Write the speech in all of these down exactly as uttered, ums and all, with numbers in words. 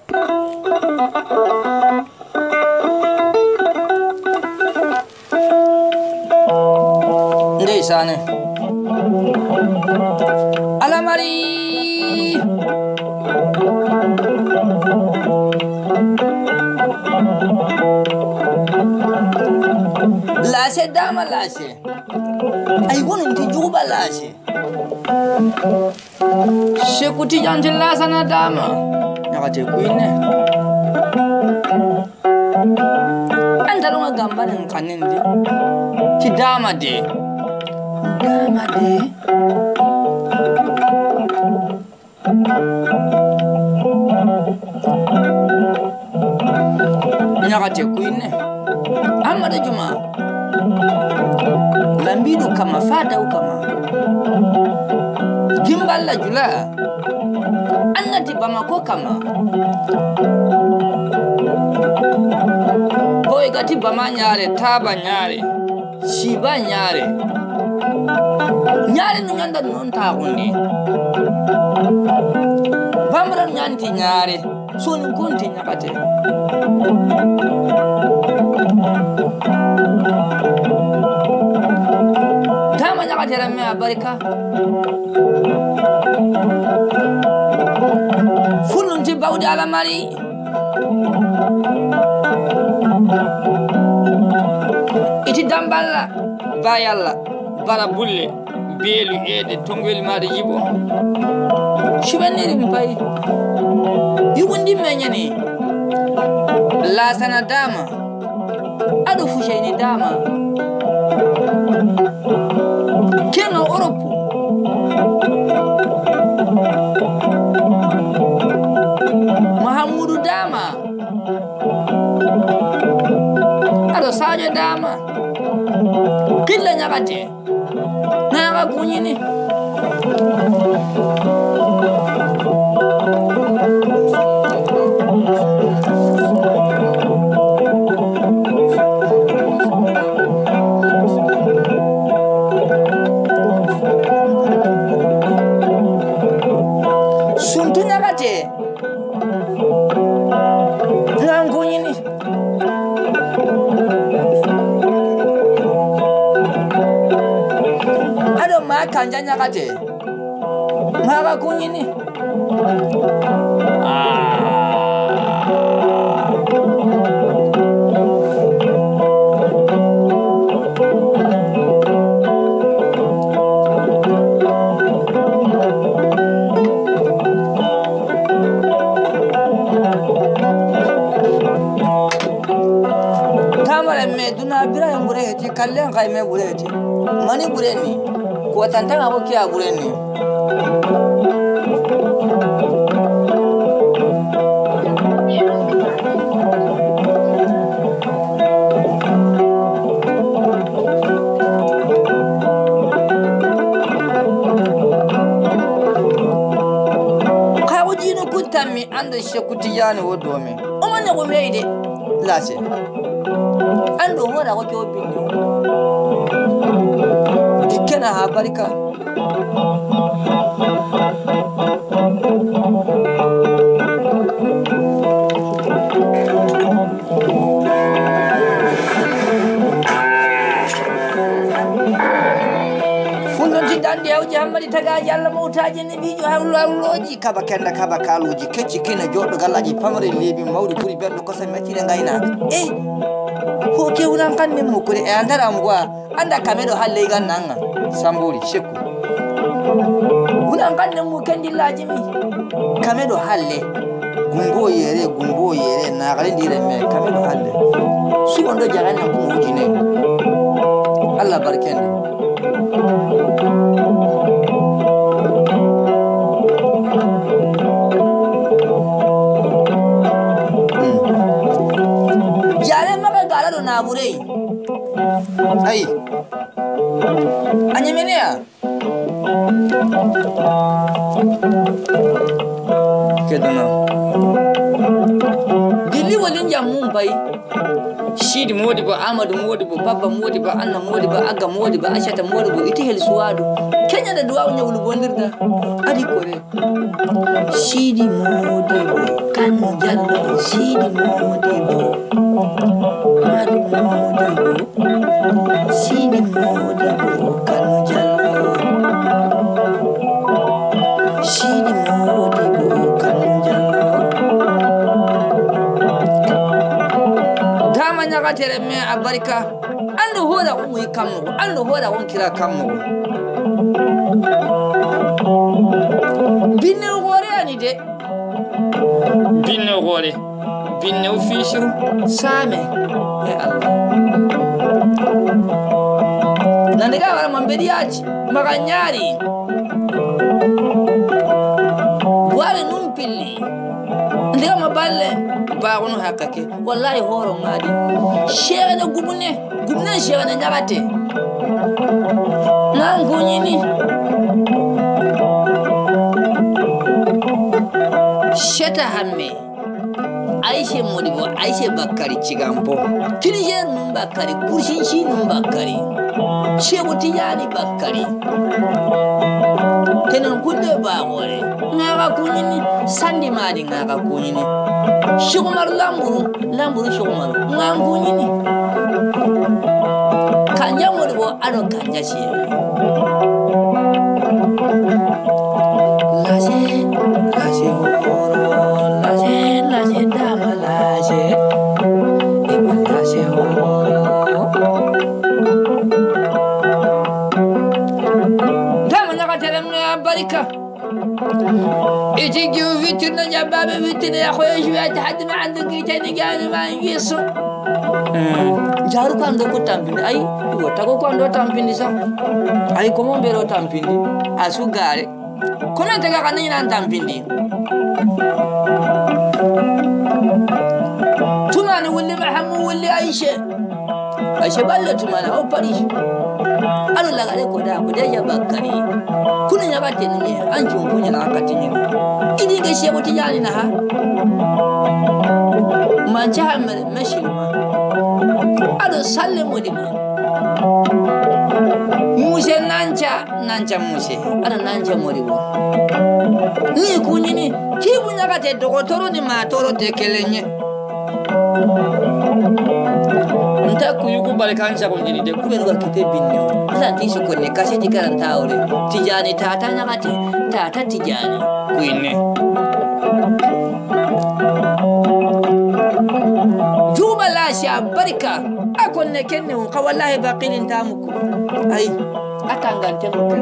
Ndesane alamari lase dama lase ay wonin ti juba lase shekuti janti lasana dama nyakate kuine antalo nga gamba nan kanindi ti dama de dama de nyakate kuine amada juma lambidu kama fada ukama gimballa jula annati bamako kama boy gati bama nyare taba nyare shiba nyare nyare nunganda non ta hundi bamra nyanti nyare soni konti nyakate tama nyakate ramme abarika fulunti bawdi alamari iti damballa bayalla bara bulle beelu ede tongwel maade yibo shibaniri mpay yugundi menyani la sana dama ado fushaini dama keno Europe Mahamudu dama ado sajo dama killa nyakate nanga kunyini suntu nyakate nanga kunyini ado makanja nyakate nanga kunyini tamare me duna bira yang bureti kallen kai me bureti mani bureni ko tantanga ko kiya bureni kawjino kutami ando shekuti yani wodome o manya ko meide lase ando hora ko ko binyo dikena ha barika fulunti dande awji hammadi tagaji Allah mawtaji ne bijo hawlo hawloji kaba kenda kaba kaluji kecci kina joddo gallaji pamare lebi mawdi puri beldo ko sa metire ngayna eh ko ke wulan kan min mukure e andara mugwa anda kamedo halle gannanga samburi shekku wulan kan min mukendillaji mi kamedo halle gumbo yere gumbo yere na gare dire me kamedo halle su ondo jarana ko mujine Allah barkende jare maga galado na burei ai anya menea kedana dili walin jamun bai shidi modibo amadu modibo baba modibo anna modibo aga modibo ashata modibo itihel suwadu kenya da duwa nya wulu bondirda adi kore shidi modibo Kanu Jallo Sidi Modibo Madu Modibo Sidi Modibo Kanu Jallo Sidi Modibo Kanu Jallo Dama nyaga tere me abarika andu hoda umu ikamu andu hoda wonkira kamu binne gore ani de binne gore binne official same ya Allah nandiga wala mambedi yachi maganyari wale numpili ndiga maballe bagono hakake wallahi horo ngadi shere na gubune gubune shere na nyagate nangu nyini sheta hamme Aisha Modibo Aisha Bakari Chigampo Kirijer num Bakari Kurshinshi num Bakari Shehu Tijani Bakari Tenan kunde bagore ngaga kunyini sandi madi ngaga kunyini Shugumar lamburu lamburu shugumar ngangu nyini Kanja Modibo ado kanja shehu Lase lase horo lase lase dama lase Iba lase horo Dama naka teremne barika Iti giu fitirna nyababe fitirna ya khoya shwaya tahadi ma عندك itani gani ma yesu Jaru kan do ko tampindi ay wo tago ko ando tampindi sa ay ko mo mbero tampindi asugare kono tega kan ni nan tampindi tumana wulli mahamu wulli aisha aisha balle tumana o pari alo laga le ko da ko da ya bakari kuna nya batte ni an jun kunya na akati ni idi ga shebo tijani na ha man jahamar mashilma alo sallemu di muse nancha nancha muse ana nancha moribo ni kunyini kibunya kate dokotoro ni matoro tekelenye nta kuyuku balkancha kunjini de kuberuka kite binyo asa tisho kone kaseti karanta ore tijani tata nyakati tata tijani kuine juba lasha barika akonne kenne ka wallahi baqilin tamuku ay atangante muku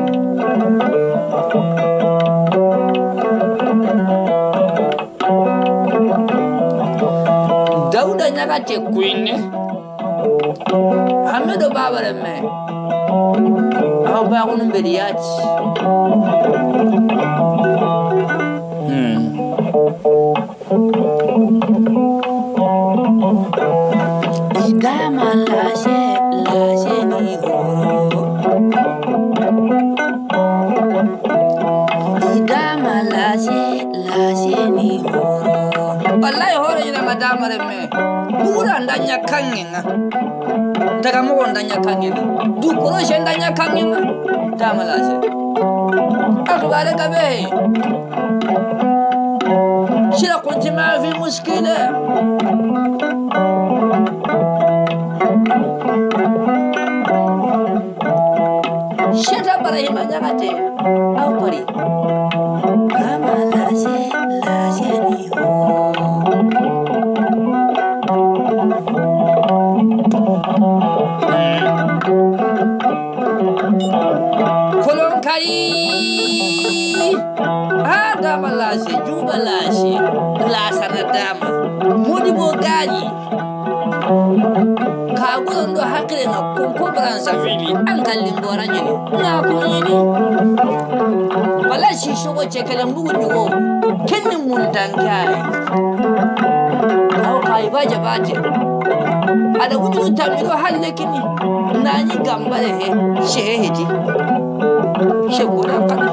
Dauda nyakate kuine Amedo babare me aw ba ko numberi yachi hmm Idama lashe lashe ni horo Idama lashe lashe ni horo Wallahi horo ina madama me Bura ndanya kangenga Daga mo ndanya kangenga Du koro ndanya kangenga Dama lashe Akhbare kabe Shira kunti ma fi mushkila Shata Ibrahim nyakate au pari Dama lashe lashe ni ho Kolonkari Dama lashe juba lashe lasana dama Modibo gani Kago ndo hakire na konko bransa fili angalin boranye na kunyini wala shi shogo chekele mbugu nyugo kenni mundankai au kai baje baje ada wuju tamido halekini nani gambale he shehedi shegura kan